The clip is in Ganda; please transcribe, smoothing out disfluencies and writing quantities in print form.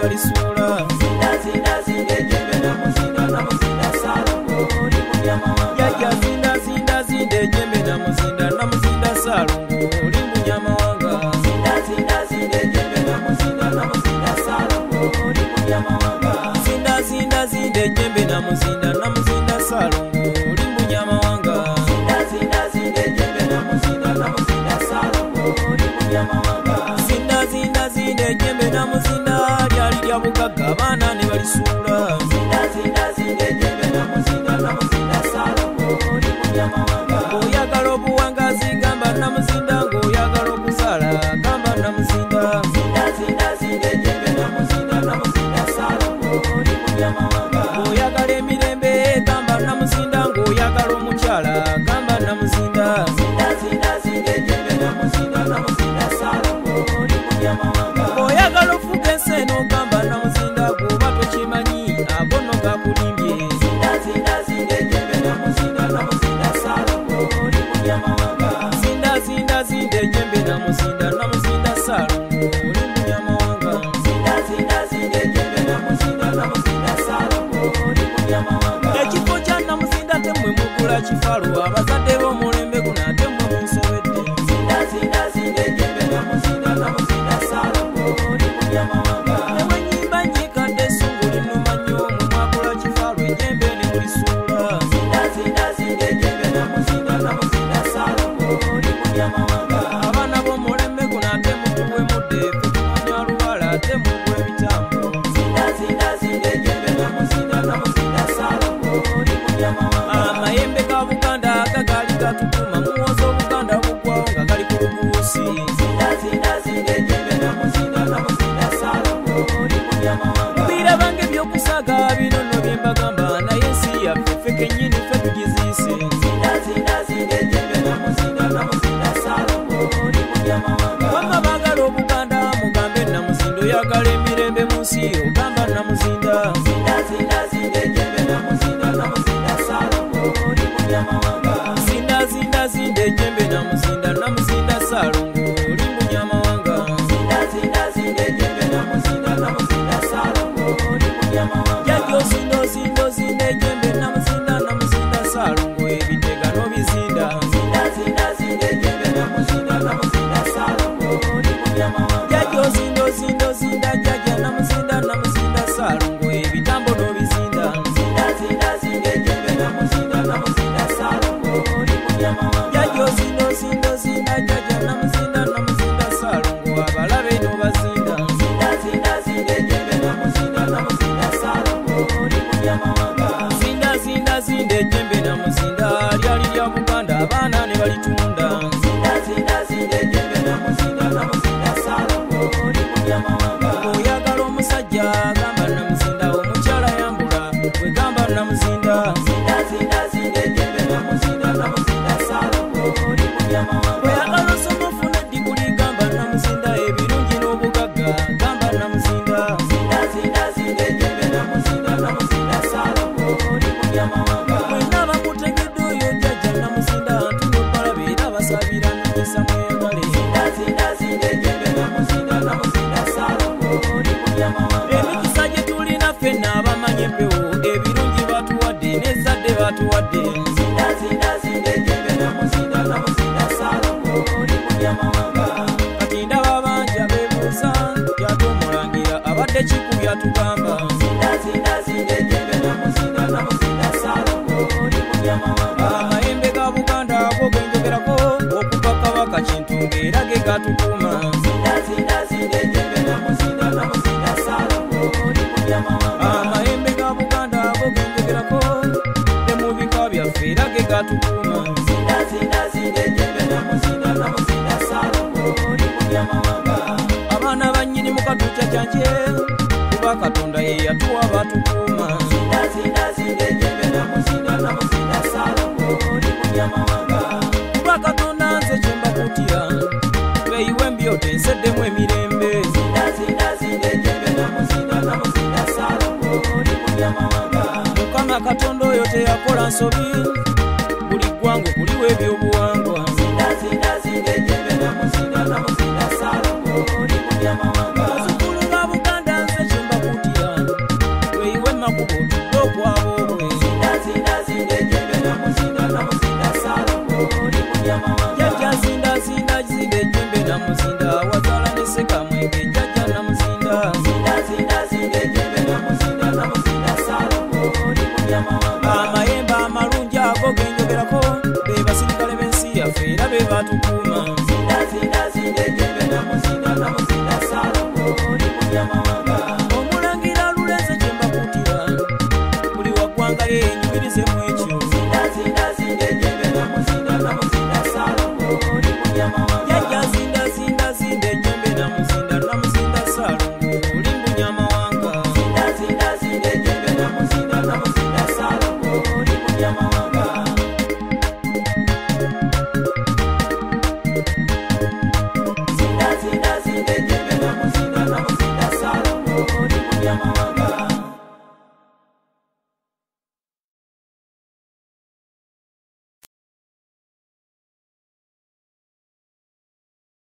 balisuula jajja zinda ejjembe namuzinda Saalongo oli munyamawanga zinda ejjembe namuzinda Saalongo oli munyamawanga zinda ejjembe namuzinda lyali lya bugagga abaana ne balisuula ng'oyagala obuwangazi gamba namuzinda ng'oyagala okuzaala gamba namuzinda ng'oyagala emirembe gamba namuzinda ng'oyagala omukyala gamba namuzinda ng'oyagala ofuga ensi eno gamba namuzinda gwoba tokimanyi ago nno gakulimbye zinda ejjembe namuzinda Saalongo oli munyamawanga ekifo kya namuzinda temwe mugula kifalo abazadde b'omulembe guno ate mwe munsobedde nebwenyimba nyikadde essungu linnuma nnyo mwe mwagula kifalo ejjembe ne mulisuula abaana b'omulembe guno ate mutuwe mudde ffe tumanya luwala ate mugwa ebitambo amayembe ga Buganda agagali gatutuma muwoza Obuganda bugwawo nga gali ku lubuusi birabanga ebyokusaaga bino nno bye mbagamba naye ensi yaffe ffe kennyini ffe tugiziise wamma baagala Obuganda mugambe namuzinda oyagala emirembe mu nsi ogamba namuzinda zinda ejjembe namuzinda Saalongo oli munyamawanga jajja ozinda ejjembe namuzinda Saalongo ebitega n'obizinda jajja ozinda jajja namuzinda Saalongo ebitambo n'obizinda jajja ozinda jajja namuzinda Saalongo abalabe n'obazinda zinda ejjembe namuzinda lyali lya Buganda abaana ne balitunda ng'oyagala omusajja gamba namuzinda omukyala yambula bwe gamba namuzinda oyagala osoma ofuna eddiguli gamba namuzinda ebirungi n'obugagga gamba namuzinda mwenna bamutegedde oyo jjajja namuzinda ntuno balabe era basabira nogesa mweyagale emikisa gye tulina ffenna abamanyi empewo ebirungi batuwadde n'ezzadde batuwadde kati ndaba bangi abeebuuza kyate omulangira abadde kiku byatugamba amayembe ga Buganda ago genjogerako okuva Kabaka Kintu ng'era ge gatukuuma amayembe ga Buganda ago genjogerako ne mu bika byaffe era ge gatukuuma abaana bannyini mu katuukya kyanje kuba Katonda ye yatuwa batukuuma kuba Katonda nze kye mbakutira tweyiwe mbyote nseddemu emirembe Mukama Katonda oyo teyakola nsobi buli ggwanga okuliwa ebyobuwangwa bazukulu ba Buganda nze kye mbakutira tukuuma